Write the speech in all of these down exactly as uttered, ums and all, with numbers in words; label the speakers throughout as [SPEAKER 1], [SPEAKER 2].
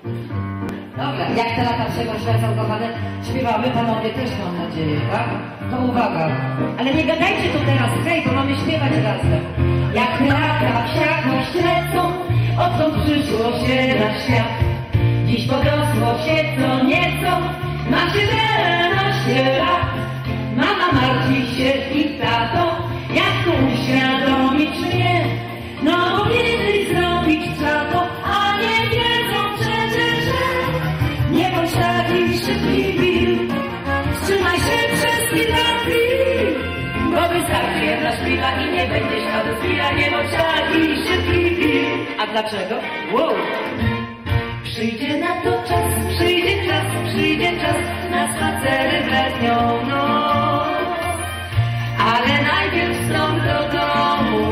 [SPEAKER 1] Dobra, jak te lata przegoszczą, kochane, śpiewamy, panowie też mam nadzieję, tak? To uwaga, ale nie gadajcie tu teraz, hej, bo mamy śpiewać razem. Jak te lata wsiadłość lecą, odtąd przyszło się na świat. Dziś podrosło się co nieco, ma siedemnaście lat. Mama martwi się i tato, jak tu uświadomić mnie? No bo kiedyś zrobić trzeba to, a nie wiedzą przecież, że nie bądź taki szybki Bill. Wstrzymaj się przez kilka chwil, bo wystarczy jedna szpila i nie będziesz miał do chwila. Nie bądź taki szybki Bill. A dlaczego? Wow. Przyjdzie na to czas, przyjdzie czas, przyjdzie czas na spacery w letnią noc. Ale najpierw stąd do domu,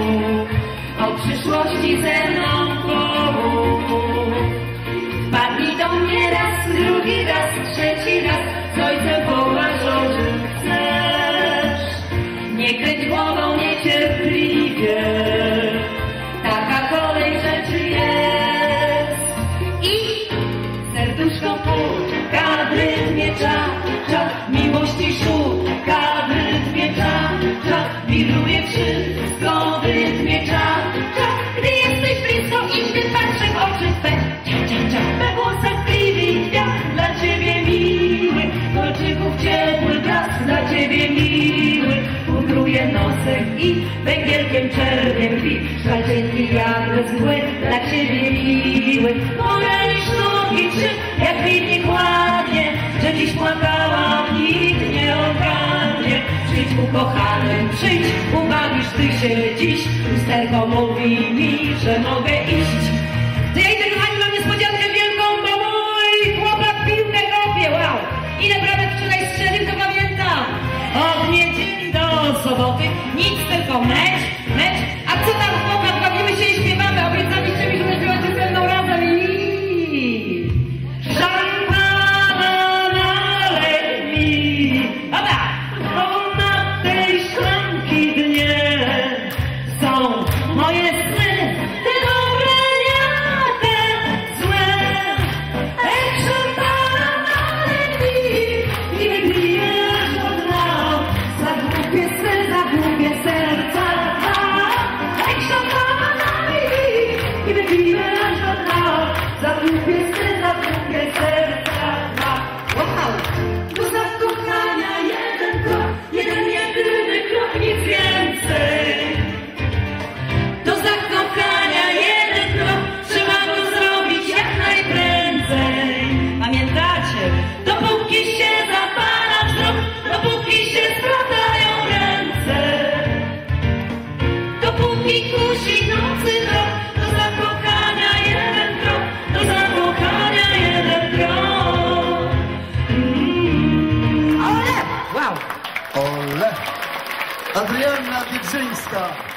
[SPEAKER 1] o przyszłości ze mną pomów. Wpadnij do mnie raz, drugi raz, trzeci raz, z ojcem połaż, o czym chcesz. Nie kręć głową niecierpliwie, taka kolej rzeczy jest. I serduszko puka w rytmie cza, cza, miłości szuka w rytmie cza, cza, wiruje wszystko w rytmie cza, cza. Gdy jesteś blisko i gdy patrzę w oczy twe, cza, cza, cza, we włosach tkwi kwiat dla ciebie miły, kolczyków ciepły blask dla ciebie miły, pudruje nosek i węgielkiem czerwiem krwi, szalcienki jak zły dla ciebie miły. Poranisz nogi trzy, jak widnie kładnie, że dziś płakałam, nikt nie ogarnie. Przyjdź ukochanym, przyjdź, ubawisz ty się dziś, lusterko mówi mi, że mogę iść. To ja idę, kochani, mam niespodziankę wielką, bo mój chłopak piłkę kopie, wow! Ile bramek wczoraj strzelił, to pamiętam. Od niedzieli do soboty, nic, tylko mecz, mecz. A co tam, chłopak, bawimy się i śpiewamy, obiecaliście mi, że zaśpiewacie ze mną razem i... Szampana nalej mi. Dobra, bo na tej szklanki dnie są moje sny, te dobre, nie te złe. Ech, szampana nalej mi, nie wypijesz od dna, za głupie sny, za głupie serca. Ech, szampana nalej mi, nie wypijesz od dna, za głupie sny, za głupie serca. Wow! Do zakochania jeden krok, jeden jedyny krok, nic więcej. Do zakochania jeden krok, trzeba go zrobić jak najprędzej. Pamiętacie? Dopóki się zapala wzrok, dopóki się splatają ręce, dopóki kusi nocy drog, do zakochania jeden krok, do zakochania jeden krok. Mm. Ole! Wow!
[SPEAKER 2] Ole! Adrianna Wieprzyńska.